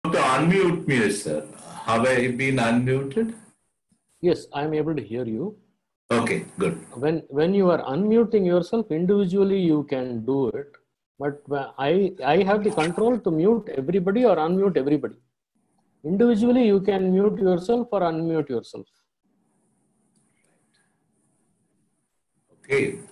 To unmute me, sir. Have I been unmuted? Yes, I am able to hear you. Okay, good. When you are unmuting yourself individually, you can do it. But I have the control to mute everybody or unmute everybody. Individually, you can mute yourself or unmute yourself. Okay.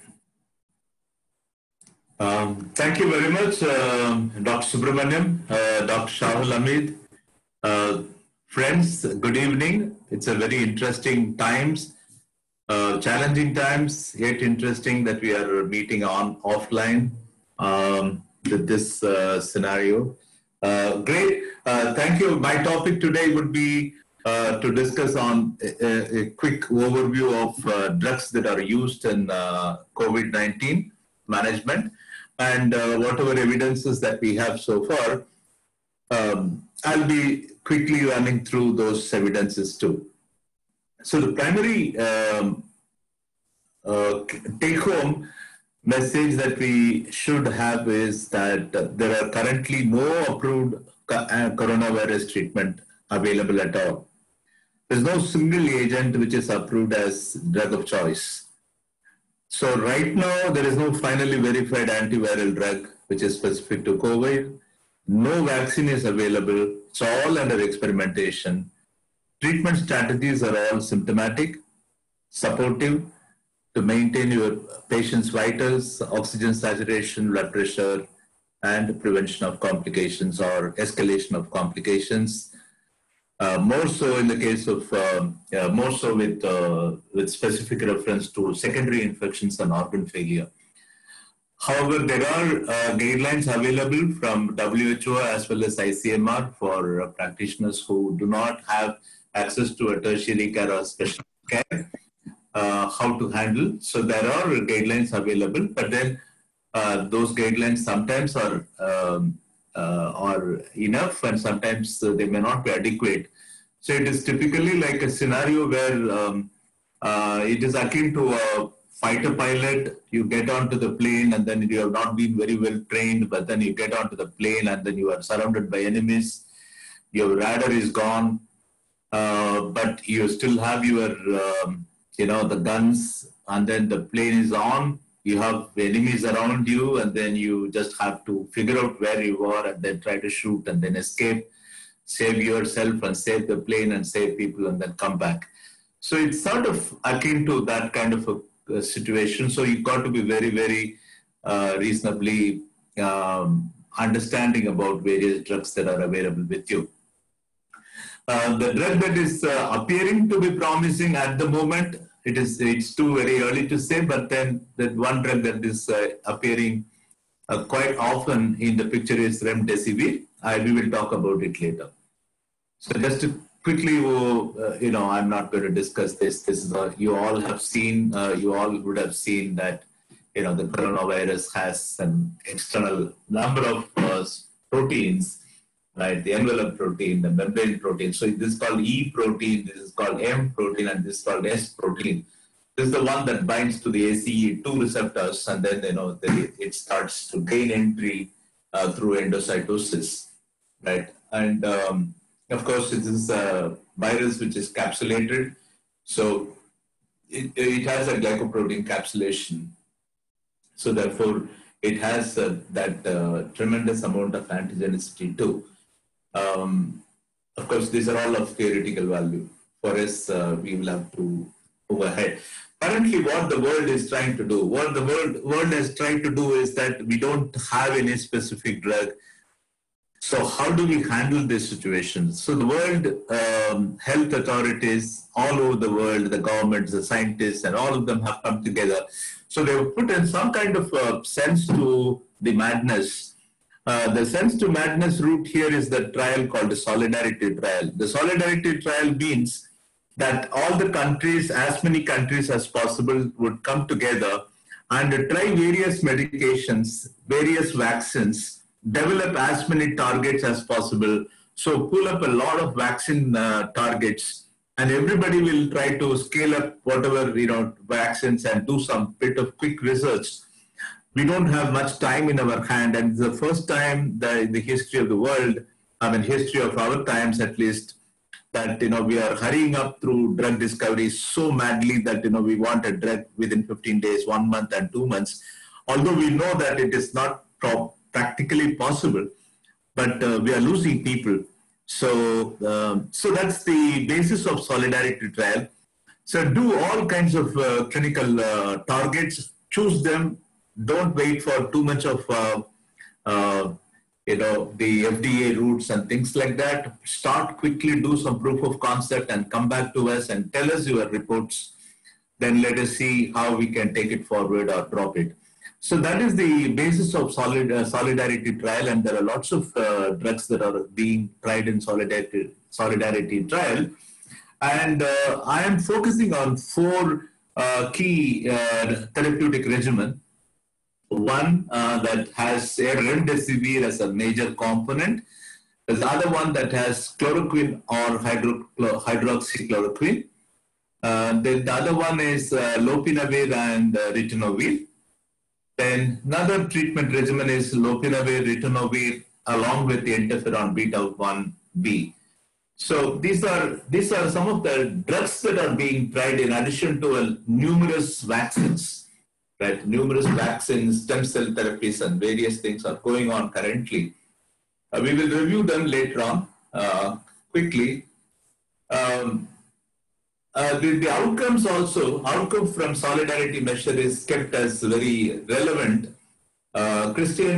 Thank you very much, Dr. Subramaniam, Dr. Shahul Hamid. Friends, good evening. It's a very interesting times, challenging times, yet interesting that we are meeting on offline with this scenario. Great. Thank you. My topic today would be to discuss on a quick overview of drugs that are used in COVID-19 management and whatever evidences that we have so far. I'll be quickly running through those evidences too. So the primary take-home message that we should have is that there are currently no approved coronavirus treatment available at all. There's no single agent which is approved as drug of choice. So right now, there is no finally verified antiviral drug which is specific to COVID. No vaccine is available. It's all under experimentation. Treatment strategies are all symptomatic, supportive, to maintain your patient's vitals, oxygen saturation, blood pressure, and prevention of complications or escalation of complications. More so in the case of, more so with specific reference to secondary infections and organ failure. However, there are guidelines available from WHO as well as ICMR for practitioners who do not have access to a tertiary care or special care. How to handle. So there are guidelines available, but then those guidelines sometimes are enough and sometimes they may not be adequate. So it is typically like a scenario where it is akin to a fighter pilot. You get onto the plane and then you have not been very well trained, but then you get onto the plane and then you are surrounded by enemies. Your radar is gone, but you still have your the guns, and then the plane is on, you have enemies around you, and then you just have to figure out where you are and then try to shoot and then escape, save yourself and save the plane and save people and then come back. So it's sort of akin to that kind of a situation. So you've got to be very, very reasonably understanding about various drugs that are available with you. The drug that is appearing to be promising at the moment, it's too very early to say, but then that one drug that is appearing quite often in the picture is remdesivir. We will talk about it later. So just to quickly, I'm not going to discuss this. This is you all have seen, you all would have seen that, the coronavirus has an external number of proteins, right? The envelope protein, the membrane protein. So this is called E protein, this is called M protein, and this is called S protein. This is the one that binds to the ACE2 receptors, and then it starts to gain entry through endocytosis, right? And of course, it is a virus which is capsulated, so it has a glycoprotein capsulation. So therefore, it has that tremendous amount of antigenicity too. Of course, these are all of theoretical value. For us, we will have to move ahead. Currently, what the world is trying to do, what the world has tried to do is that we don't have any specific drug. So how do we handle this situation? So the world health authorities all over the world, the governments, the scientists, and all of them have come together. So they have put in some kind of sense to the madness. The sense to madness route here is the trial called the Solidarity Trial. The Solidarity Trial means that all the countries, as many countries as possible, would come together and try various medications, various vaccines, develop as many targets as possible. So pull up a lot of vaccine targets, and everybody will try to scale up whatever, vaccines and do some bit of quick research. We don't have much time in our hand, and it's the first time in the history of the world history of our times at least, that, we are hurrying up through drug discovery so madly that, we want a drug within 15 days, 1 month and 2 months. Although we know that it is not practically possible, but we are losing people. So that's the basis of Solidarity Trial. So do all kinds of clinical targets, choose them, don't wait for too much of the FDA routes and things like that. Start quickly, do some proof of concept and come back to us and tell us your reports. Then let us see how we can take it forward or drop it. So that is the basis of Solidarity Trial, and there are lots of drugs that are being tried in Solidarity Trial. And I am focusing on 4 key therapeutic regimen. One that has remdesivir as a major component. There's the other one that has chloroquine or hydroxychloroquine. The other one is lopinavir and ritonavir. Then another treatment regimen is lopinavir, ritonavir, along with the interferon beta-1b. So these are some of the drugs that are being tried in addition to numerous vaccines. Right, numerous vaccines, stem cell therapies, and various things are going on currently. We will review them later on quickly. The outcomes also, outcome from Solidarity measure is kept as very relevant. Christian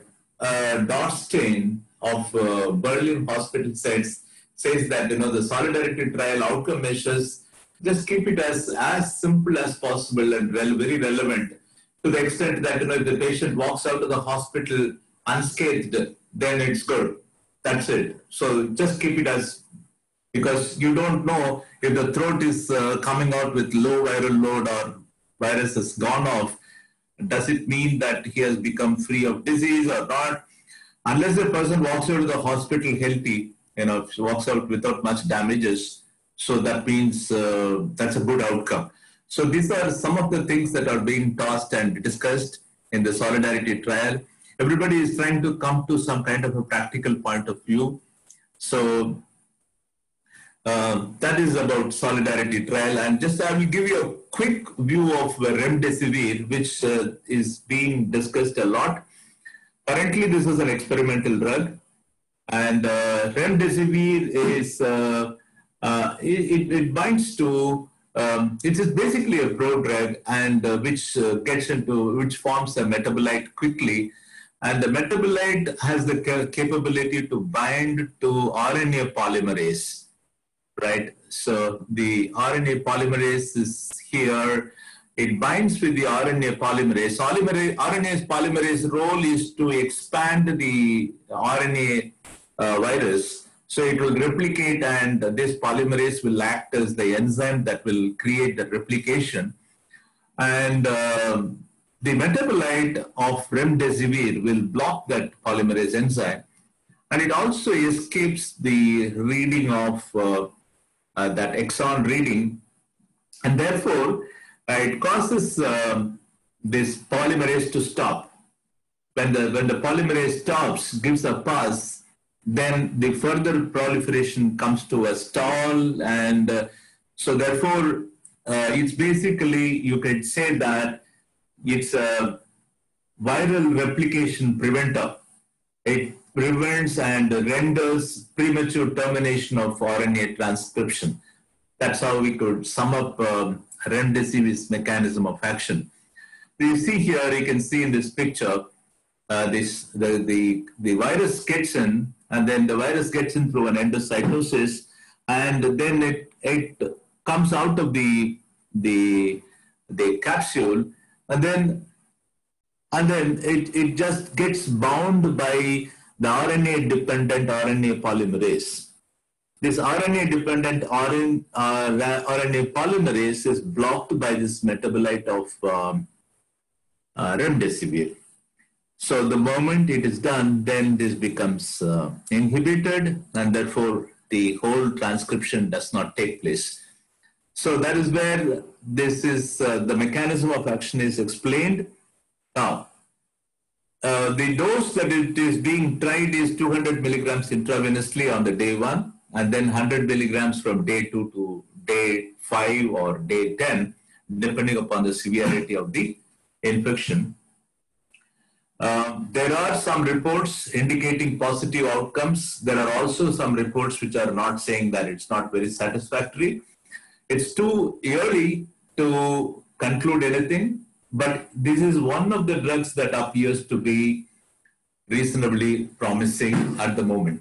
Dorstein of Berlin Hospital says that the Solidarity Trial outcome measures, just keep it as simple as possible and very relevant, to the extent that if the patient walks out of the hospital unscathed, then it's good. That's it. So just keep it as, because you don't know if the throat is coming out with low viral load or virus has gone off. Does it mean that he has become free of disease or not? Unless the person walks out of the hospital healthy, walks out without much damages, so that means that's a good outcome. So these are some of the things that are being tossed and discussed in the Solidarity Trial. Everybody is trying to come to some kind of a practical point of view. So that is about Solidarity Trial. And just I will give you a quick view of remdesivir, which is being discussed a lot. Currently, this is an experimental drug. And remdesivir is... it binds to, it is basically a prodrug, and which forms a metabolite quickly, and the metabolite has the capability to bind to RNA polymerase, right? So the RNA polymerase is here. It binds with the RNA polymerase. RNA polymerase role is to expand the RNA virus. So it will replicate, and this polymerase will act as the enzyme that will create the replication. And the metabolite of remdesivir will block that polymerase enzyme. And it also escapes the reading of that exon reading. And therefore, it causes this polymerase to stop. When the polymerase stops, gives a pause, then the further proliferation comes to a stall, and so therefore it's basically, you could say that it's a viral replication preventer. It prevents and renders premature termination of RNA transcription. That's how we could sum up remdesivir's mechanism of action. You see here, you can see in this picture, the virus gets in, and then the virus gets in through an endocytosis, and then it comes out of the capsule, and then it just gets bound by the RNA-dependent RNA polymerase. This RNA-dependent RNA polymerase is blocked by this metabolite of remdesivir. So the moment it is done, then this becomes inhibited, and therefore the whole transcription does not take place. So that is where this is, the mechanism of action is explained. Now, The dose that it is being tried is 200 milligrams intravenously on the day 1, and then 100 milligrams from day 2 to day 5 or day 10, depending upon the severity of the infection. There are some reports indicating positive outcomes. There are also some reports which are not saying that it's not very satisfactory. It's too early to conclude anything, but this is one of the drugs that appears to be reasonably promising at the moment.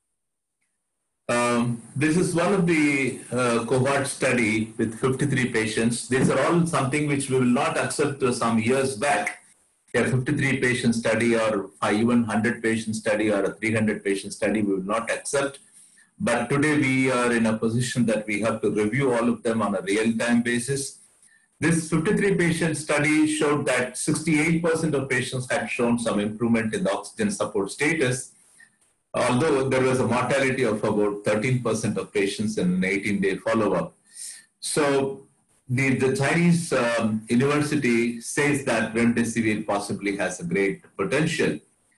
This is one of the cohort study with 53 patients. These are all something which we will not accept some years back. A 53 patient study or even 100 patient study or a 300 patient study we will not accept. But today we are in a position that we have to review all of them on a real-time basis. This 53 patient study showed that 68% of patients had shown some improvement in the oxygen support status, although there was a mortality of about 13% of patients in an 18-day follow-up. So the Chinese university says that remdesivir possibly has a great potential.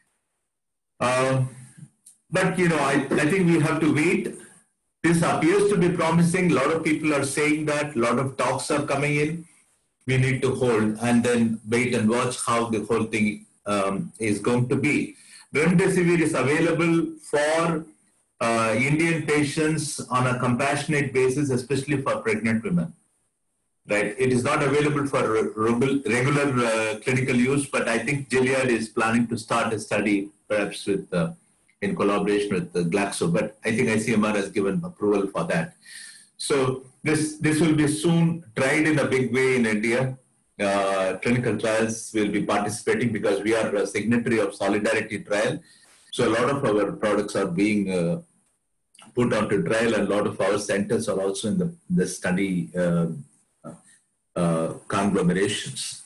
But, you know, I think we have to wait. This appears to be promising. A lot of people are saying that. A lot of talks are coming in. We need to hold and then wait and watch how the whole thing is going to be. Remdesivir is available for Indian patients on a compassionate basis, especially for pregnant women. Right? It is not available for regular clinical use, but I think Gilead is planning to start a study, perhaps with in collaboration with Glaxo. But I think ICMR has given approval for that. So this will be soon tried in a big way in India. Clinical trials will be participating because we are a signatory of Solidarity Trial. So a lot of our products are being put onto trial, and a lot of our centers are also in the study conglomerations.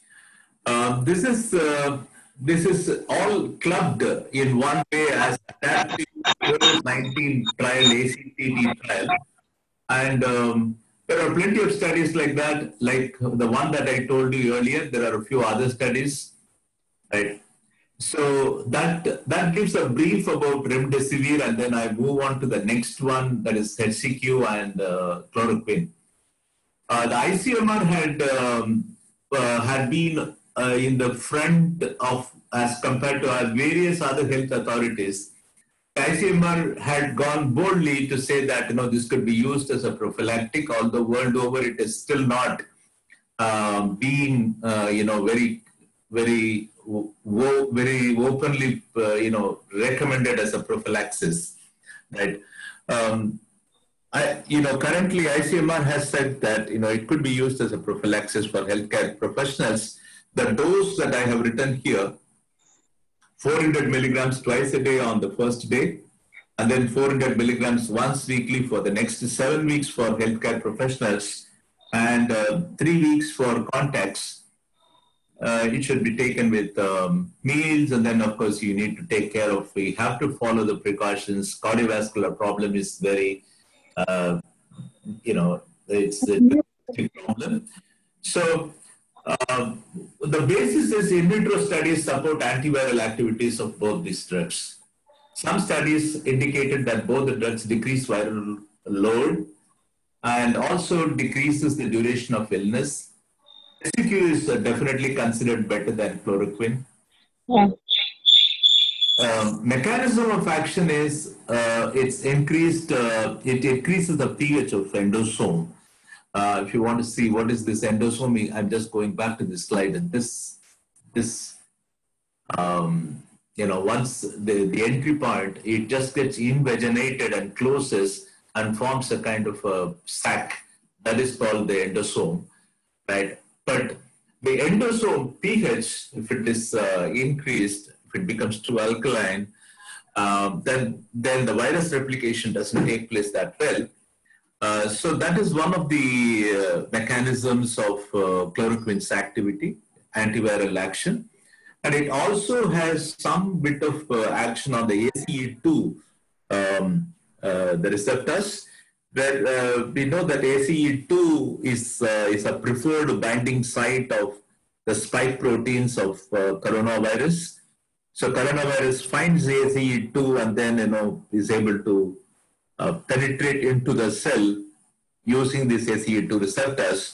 This is all clubbed in one way as adaptive COVID-19 trial, ACTT trial. And there are plenty of studies like that, like the one that I told you earlier. There are a few other studies, right? So that gives a brief about remdesivir, and then I move on to the next one, that is HCQ and chloroquine. The ICMR had been in the front of, as compared to various other health authorities. The ICMR had gone boldly to say that, you know, this could be used as a prophylactic, although world over it is still not being, you know, very openly, you know, recommended as a prophylaxis, right? You know, currently ICMR has said that, you know, it could be used as a prophylaxis for healthcare professionals. The dose that I have written here, 400 milligrams twice a day on the first day, and then 400 milligrams once weekly for the next 7 weeks for healthcare professionals, and 3 weeks for contacts. It should be taken with meals, and then of course you need to take care of, we have to follow the precautions. Cardiovascular problem is very, you know, it's a big problem. So the basis is in vitro studies support antiviral activities of both these drugs. Some studies indicated that both the drugs decrease viral load and also decreases the duration of illness. HCQ is definitely considered better than chloroquine. Yeah. Mechanism of action is it's increased. It increases the pH of endosome. If you want to see what is this endosome, I'm just going back to this slide. And this you know, once the entry point, it just gets invaginated and closes and forms a kind of a sac that is called the endosome, right? But the endosome pH, if it is increased, if it becomes too alkaline, then the virus replication doesn't take place that well. So that is one of the mechanisms of chloroquine's activity, antiviral action. And it also has some bit of action on the ACE2, the receptors, where we know that ACE2 is a preferred binding site of the spike proteins of coronavirus. So coronavirus finds ACE2 and then, is able to penetrate into the cell using these ACE2 receptors.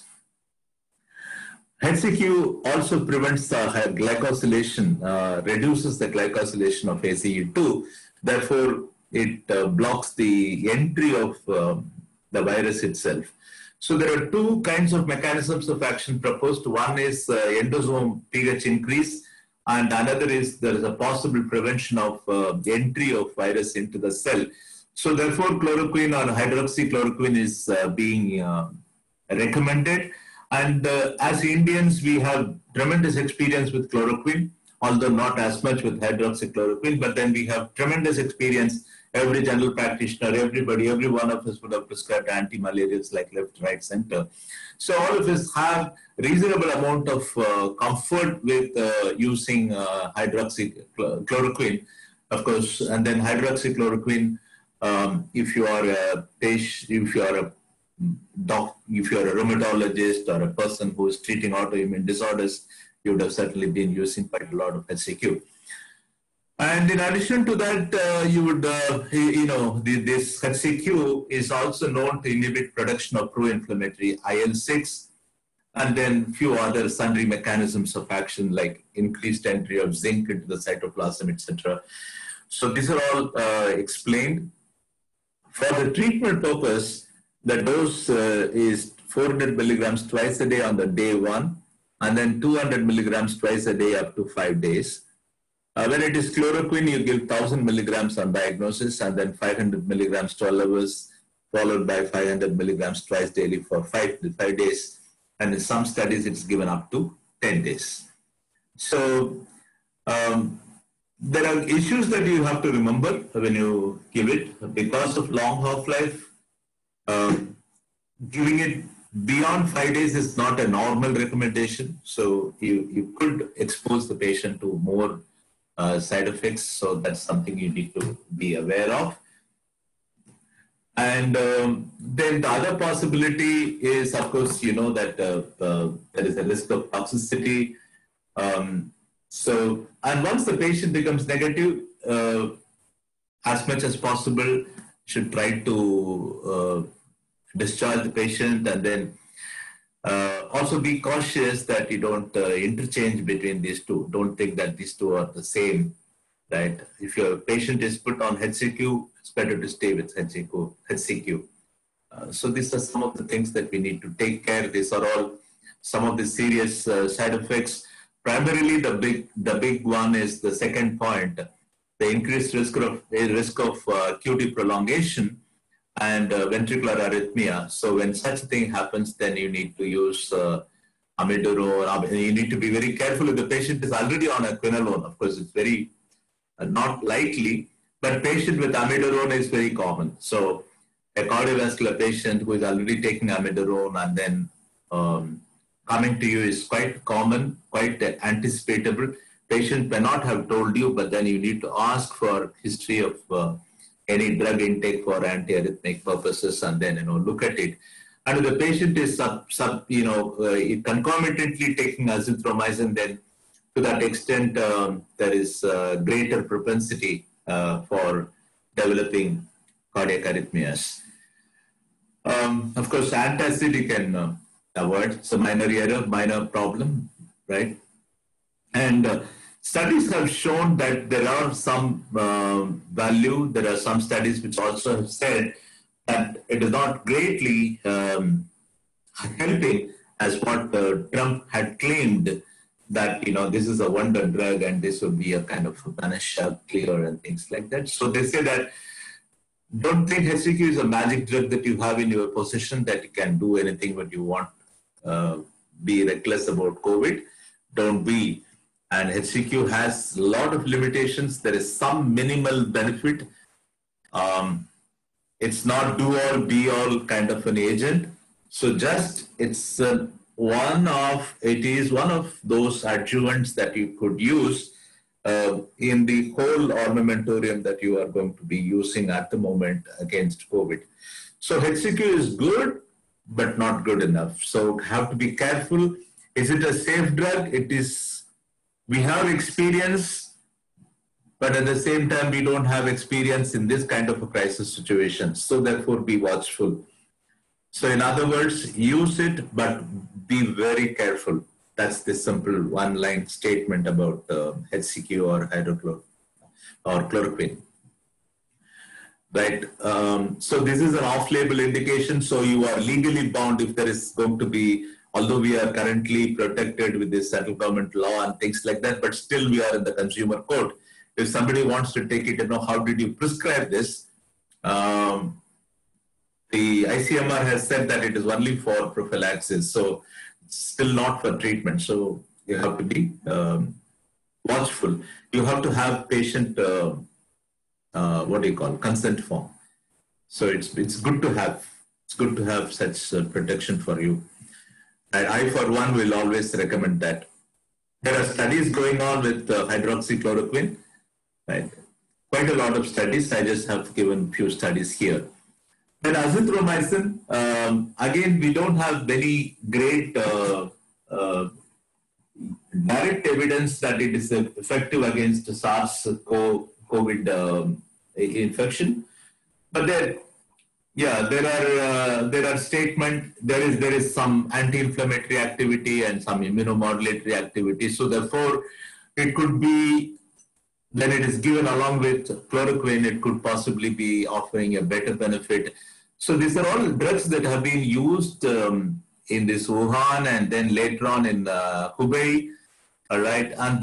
HCQ also prevents the glycosylation, reduces the glycosylation of ACE2. Therefore, it blocks the entry of the virus itself. So there are two kinds of mechanisms of action proposed. One is endosome pH increase, and another is there is a possible prevention of the entry of virus into the cell. So therefore, chloroquine or hydroxychloroquine is being recommended. And as Indians, we have tremendous experience with chloroquine, although not as much with hydroxychloroquine, but then we have tremendous experience. Every general practitioner, everybody, every one of us would have prescribed anti-malarials like left, right, center. So all of us have reasonable amount of comfort with using hydroxychloroquine, of course, and then hydroxychloroquine, if you are a patient, if you are a rheumatologist or a person who is treating autoimmune disorders, you would have certainly been using quite a lot of HCQ. And in addition to that, you would, this HCQ is also known to inhibit production of pro-inflammatory IL-6, and then few other sundry mechanisms of action like increased entry of zinc into the cytoplasm, etc. So these are all explained. For the treatment purpose, the dose is 400 milligrams twice a day on the day 1, and then 200 milligrams twice a day up to 5 days. When it is chloroquine, you give 1000 milligrams on diagnosis, and then 500 milligrams 12 hours, followed by 500 milligrams twice daily for 5 days. And in some studies, it's given up to 10 days. So there are issues that you have to remember when you give it. Because of long half-life, giving it beyond 5 days is not a normal recommendation. So you could expose the patient to more side effects. So that's something you need to be aware of. And then the other possibility is, of course, that there is a risk of toxicity. And once the patient becomes negative, as much as possible, should try to discharge the patient, and then also be cautious that you don't interchange between these two. Don't think that these two are the same, right? If your patient is put on HCQ, it's better to stay with HCQ. So these are some of the things that we need to take care. These are all some of the serious side effects. Primarily, the big one is the second point, the increased risk of QT prolongation and ventricular arrhythmia. So when such a thing happens, then you need to use amiodarone. You need to be very careful if the patient is already on a quinolone. Of course, it's very not likely, but patient with amiodarone is very common. So a cardiovascular patient who is already taking amiodarone and then coming to you is quite common, quite anticipatable. Patient may not have told you, but then you need to ask for history of any drug intake for antiarrhythmic purposes, and then look at it. And if the patient is concomitantly taking azithromycin, then to that extent there is greater propensity for developing cardiac arrhythmias. Of course, antacid you can avoid. It's a minor error, minor problem, right? And studies have shown that there are some value. There are some studies which also have said that it is not greatly helping as what Trump had claimed, that this is a wonder drug and this would be a kind of panacea cure and things like that. So they say that don't think HCQ is a magic drug that you have in your possession that you can do anything what you want. Be reckless about COVID. Don't be. And HCQ has a lot of limitations. There is some minimal benefit. It's not do-all, be-all kind of an agent. So just it is one of those adjuvants that you could use in the whole armamentarium that you are going to be using at the moment against COVID. So HCQ is good, but not good enough. So have to be careful. Is it a safe drug? It is. We have experience but at the same time, we don't have experience in this kind of a crisis situation. So therefore, be watchful. So in other words, use it, but be very careful. That's the simple one-line statement about HCQ or hydrochlor or chloroquine. Right. So this is an off-label indication. So you are legally bound if there is going to be, although we are currently protected with this central government law and things like that, but still we are in the consumer court. If somebody wants to take it, how did you prescribe this? The ICMR has said that it is only for prophylaxis, so still not for treatment. So you have to be watchful. You have to have patient, consent form. So it's good to have. It's good to have such protection for you. And I, for one, will always recommend that. There are studies going on with hydroxychloroquine, right? Quite a lot of studies. I just have given few studies here. Then azithromycin, again, we don't have very great direct evidence that it is effective against SARS-CoV infection. But there are statements. There is some anti-inflammatory activity and some immunomodulatory activity. So therefore, it could be, when it is given along with chloroquine, it could possibly be offering a better benefit. So these are all drugs that have been used in this Wuhan and then later on in Hubei, all right? And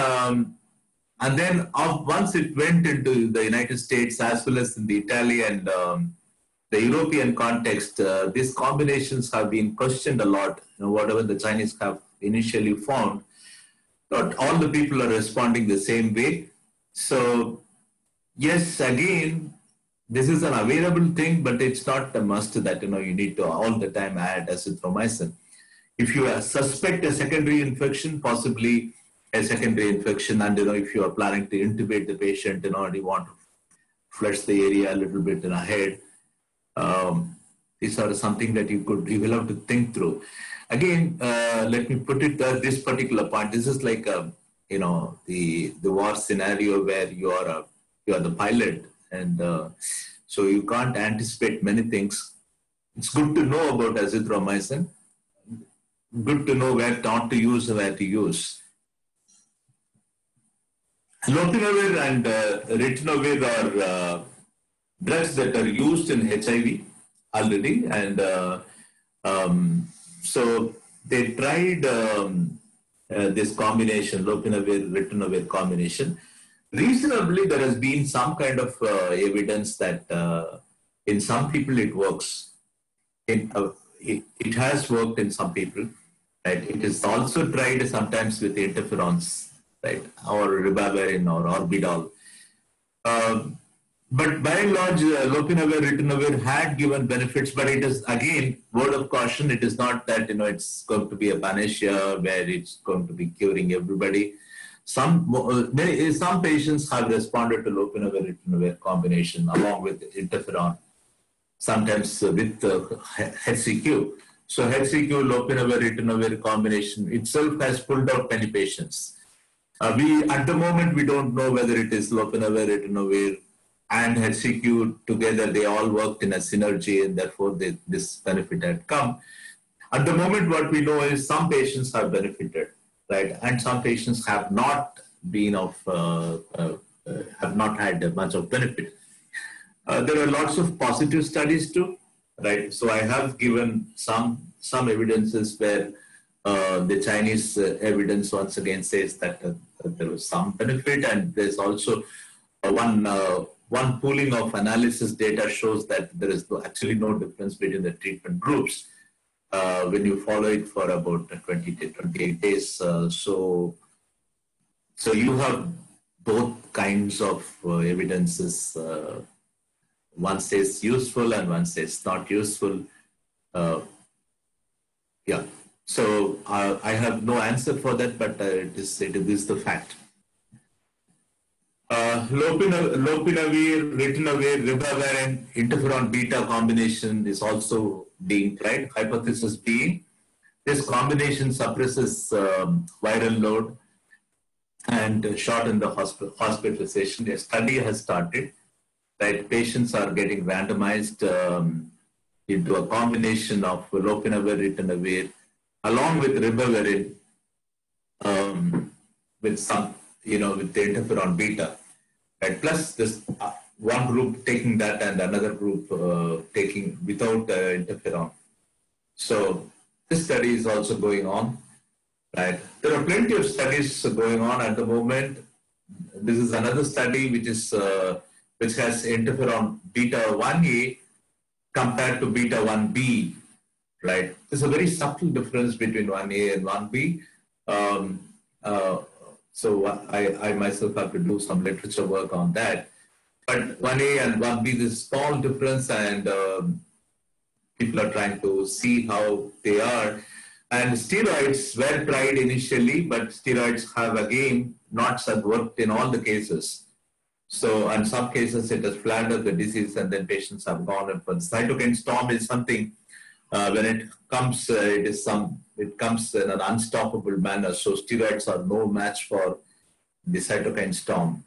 then once it went into the United States as well as in the Italy and the European context, these combinations have been questioned a lot. Whatever the Chinese have initially found, not all the people are responding the same way. So yes, again, this is an available thing, but it's not a must that you need to all the time add azithromycin. If you suspect a secondary infection, possibly a secondary infection, and if you are planning to intubate the patient, you want to flush the area a little bit ahead, these are something that you will have to think through. Again, let me put it this particular point. This is like the war scenario where you are the pilot, and so you can't anticipate many things. It's good to know about azithromycin. Good to know where not to use and where to use. Lopinavir and ritonavir are drugs that are used in HIV already, and so they tried this combination, lopinavir-ritonavir combination. Reasonably, there has been some kind of evidence that in some people it works. It has worked in some people, right? It is also tried sometimes with interferons, right, or ribavirin or Orbidol. But by and large, lopinavir, ritonavir had given benefits, but it is, again, word of caution. It is not that, it's going to be a panacea where it's going to be curing everybody. Some patients have responded to lopinavir, ritonavir combination along with interferon, sometimes with HCQ. So HCQ, lopinavir, ritonavir combination itself has pulled out many patients. At the moment, we don't know whether it is lopinavir, ritonavir, and HCQ together. They all worked in a synergy, and therefore this benefit had come. At the moment, what we know is some patients have benefited, right, and some patients have not been have not had much of benefit. There are lots of positive studies too, right? So I have given some evidences where the Chinese evidence once again says that there was some benefit, and there's also one pooling of analysis data shows that there is actually no difference between the treatment groups when you follow it for about 20 to 28 days. So you have both kinds of evidences. One says useful and one says not useful. Yeah. So I have no answer for that, but it is the fact. Lopinavir, ritonavir, ribavirin, interferon beta combination is also being tried. Hypothesis being this combination suppresses viral load and shorten the hospitalization. A study has started, right? Patients are getting randomized into a combination of lopinavir, ritonavir, along with ribavirin, with some, with the interferon beta, right? Plus this one group taking that and another group taking without interferon. So this study is also going on, right? There are plenty of studies going on at the moment. This is another study which has interferon beta 1A compared to beta 1B, right? There's a very subtle difference between 1A and 1B. So I myself have to do some literature work on that. But 1A and 1B, there's a small difference, and people are trying to see how they are. And steroids were tried initially, but steroids have again not worked in all the cases. So in some cases, it has flagged up the disease, and then patients have gone in. But cytokine storm is something, when it comes, it comes in an unstoppable manner. So steroids are no match for the cytokine storm.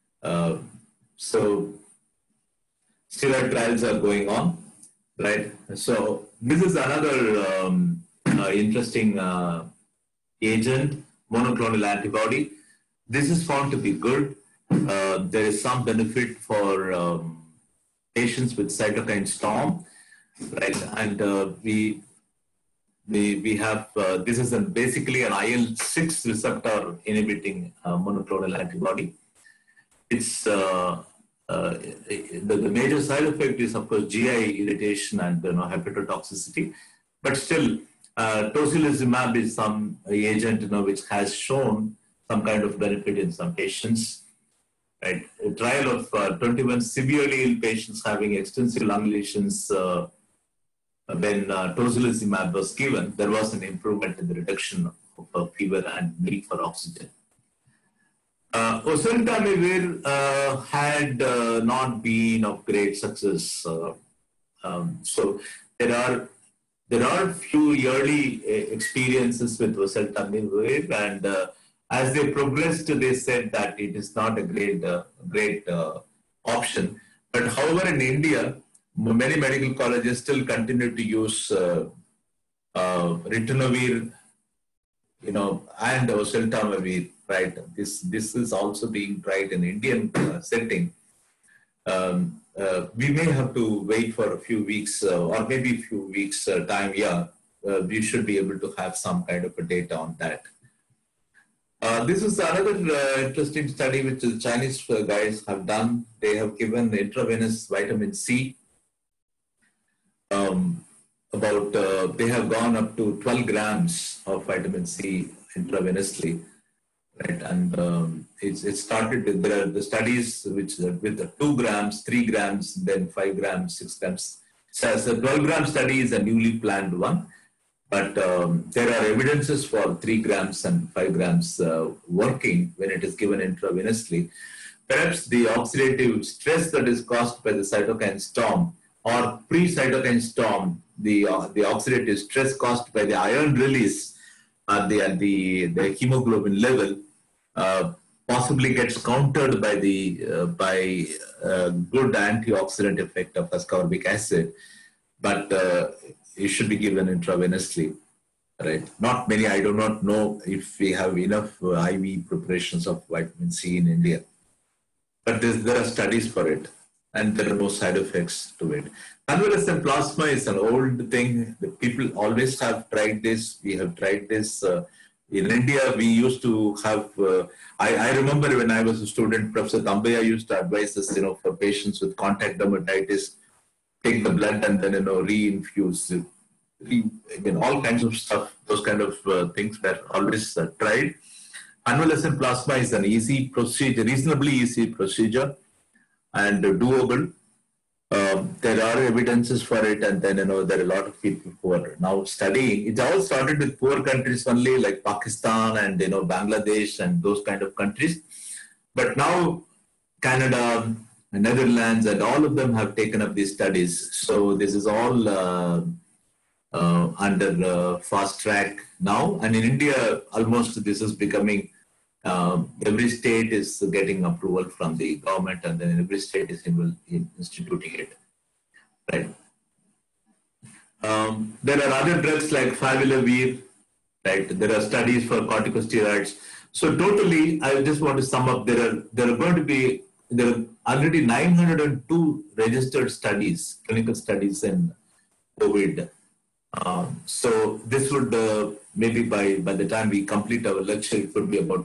So steroid trials are going on, right? So this is another interesting agent, monoclonal antibody. This is found to be good. There is some benefit for patients with cytokine storm, right? And we have, this is basically an IL-6 receptor inhibiting monoclonal antibody. It's the major side effect is, of course, GI irritation and hepatotoxicity, but still tocilizumab is some agent which has shown some kind of benefit in some patients. Right? A trial of 21 severely ill patients having extensive lung lesions, when tocilizumab was given, there was an improvement in the reduction of fever and need for oxygen. Oseltamivir had not been of great success. So there are few early experiences with oseltamivir, and as they progressed, they said that it is not a great option. But however, in India, many medical colleges still continue to use ritonavir, and oseltamivir, right? This is also being tried in Indian setting. We may have to wait for a few weeks or maybe a few weeks time. We should be able to have some kind of a data on that. This is another interesting study which the Chinese guys have done. They have given intravenous vitamin C. They have gone up to 12 grams of vitamin C intravenously, right? And it started with the studies with the 2 grams, 3 grams, then 5 grams, 6 grams. So the 12-gram study is a newly planned one, but there are evidences for 3 grams and 5 grams working when it is given intravenously. Perhaps the oxidative stress that is caused by the cytokine storm or pre-cytokine storm, the oxidative stress caused by the iron release at the hemoglobin level possibly gets countered by the good antioxidant effect of ascorbic acid, but it should be given intravenously, right? Not many, I do not know if we have enough IV preparations of vitamin C in India, but there are studies for it, and there are no side effects to it. Convalescent plasma is an old thing. The people always have tried this. We have tried this. In India, we used to have, I remember when I was a student, Professor Tambaya used to advise us, for patients with contact dermatitis, take the blood and then, re-infuse it. All kinds of stuff, those kind of things were always tried. Convalescent plasma is an easy procedure, reasonably easy procedure, and doable. There are evidences for it, and then there are a lot of people who are now studying. It all started with poor countries only, like Pakistan and Bangladesh and those kind of countries. But now Canada, Netherlands, and all of them have taken up these studies. So this is all under fast track now. And in India, almost this is becoming Every state is getting approval from the government, and then every state is instituting it. Right. There are other drugs like favipiravir. Right. There are studies for corticosteroids. So totally, I just want to sum up. There are already 902 registered studies, clinical studies in COVID. So this would maybe by the time we complete our lecture, it would be about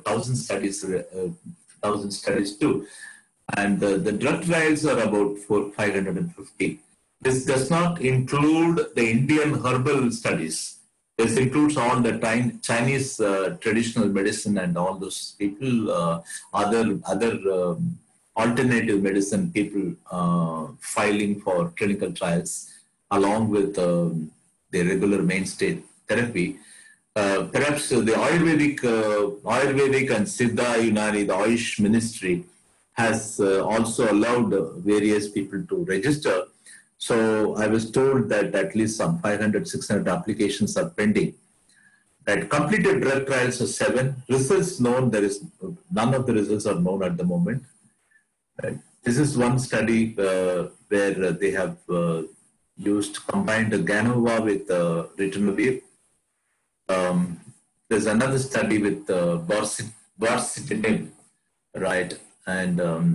1,000 studies too. And the drug trials are about 550. This does not include the Indian herbal studies. This includes all the Chinese traditional medicine and all those people, other alternative medicine people filing for clinical trials, along with the regular mainstay therapy. Perhaps the Ayurvedic and Siddha Unani, the Ayush ministry, has also allowed various people to register. So I was told that at least some 500, 600 applications are pending. That completed drug trials are 7. Results known, there is none of the results are known at the moment. Right. This is one study where they have combined Ganova with ritonavir. There's another study with baricitinib, right? And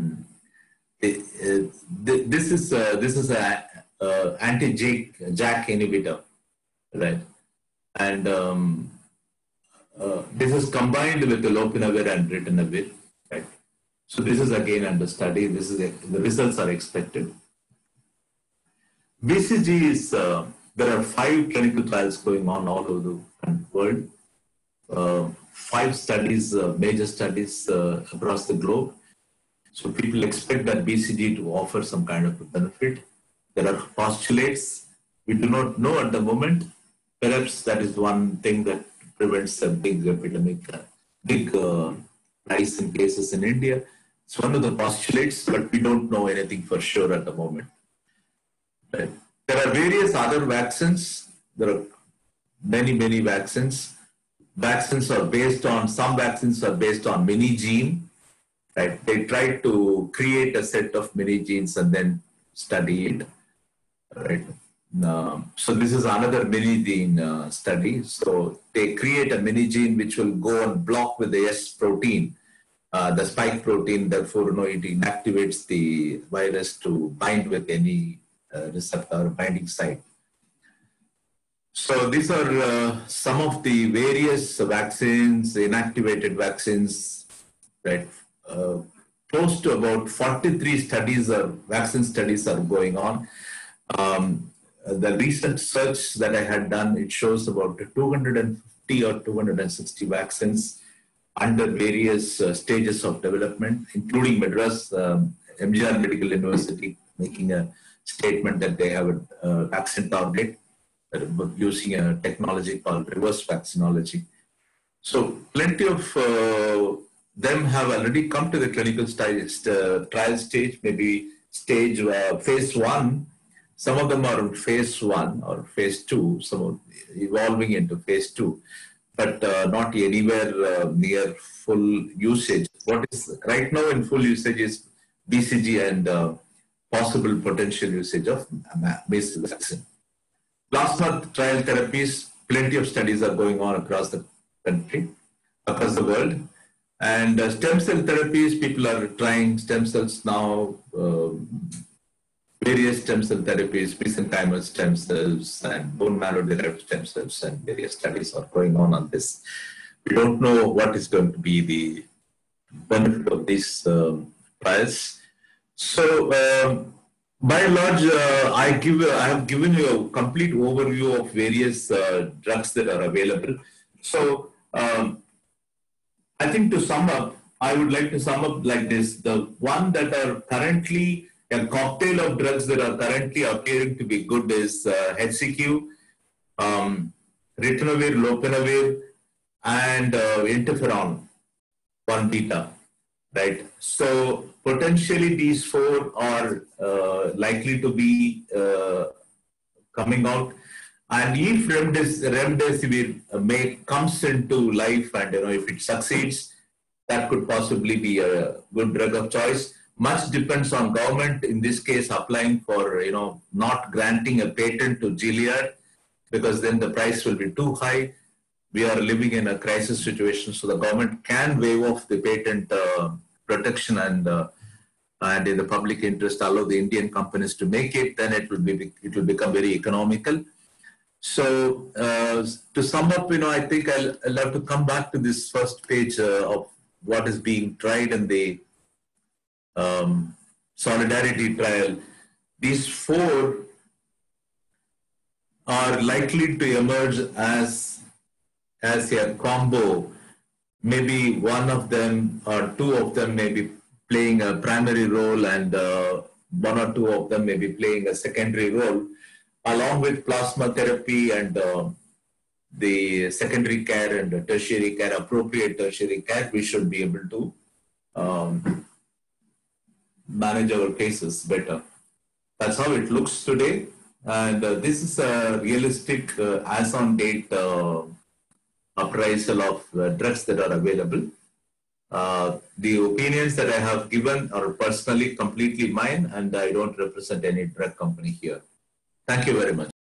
this is a anti-JAK inhibitor, right? And this is combined with the lopinavir and ritonavir, right? So this is again under study. The results are expected. BCG is, there are 5 clinical trials going on all over the world. 5 studies, major studies across the globe. So people expect that BCG to offer some kind of a benefit. There are postulates. We do not know at the moment. Perhaps that is one thing that prevents a big epidemic, big rise in cases in India. It's one of the postulates, but we don't know anything for sure at the moment. Right. There are various other vaccines. There are many vaccines. Some vaccines are based on mini gene. Right. They try to create a set of mini genes and then study it. Right. So this is another mini gene study. So they create a mini gene which will go and block with the S protein, the spike protein. Therefore, it inactivates the virus to bind with any receptor binding site. So these are some of the various vaccines, inactivated vaccines, right? Close to about 43 vaccine studies are going on. The recent search that I had done, it shows about 250 or 260 vaccines under various stages of development, including Madras, MGR Medical University making a statement that they have a vaccine target using a technology called reverse vaccinology. So plenty of them have already come to the clinical trial stage, maybe phase 1. Some of them are in phase 1 or phase 2, some are evolving into phase 2, but not anywhere near full usage. What is right now in full usage is BCG and possible potential usage of measles vaccine. Plasma trial therapies, plenty of studies are going on across the country, across the world. And stem cell therapies, people are trying stem cells now, various stem cell therapies, mesenchymal stem cells and bone marrow derived stem cells, and various studies are going on this. We don't know what is going to be the benefit of these trials. So by and large, I have given you a complete overview of various drugs that are available. So I think to sum up, I would like to sum up like this. The one that are currently, a cocktail of drugs that are currently appearing to be good is HCQ, ritonavir, lopinavir, and interferon 1 beta, right? So potentially these 4 are likely to be coming out. And if remdesivir comes into life and if it succeeds, that could possibly be a good drug of choice. Much depends on government, in this case, applying for, not granting a patent to Gilead, because then the price will be too high. We are living in a crisis situation, so the government can waive off the patent protection and in the public interest allow the Indian companies to make it. Then it will become very economical. So to sum up, I think I'll have to come back to this first page of what is being tried in the solidarity trial. These 4 are likely to emerge as a combo. Maybe one of them or 2 of them may be playing a primary role, and 1 or 2 of them may be playing a secondary role, along with plasma therapy and the secondary care and tertiary care, appropriate tertiary care. We should be able to manage our cases better. That's how it looks today. And this is a realistic, as on date, appraisal of drugs that are available. The opinions that I have given are personally completely mine, and I don't represent any drug company here. Thank you very much.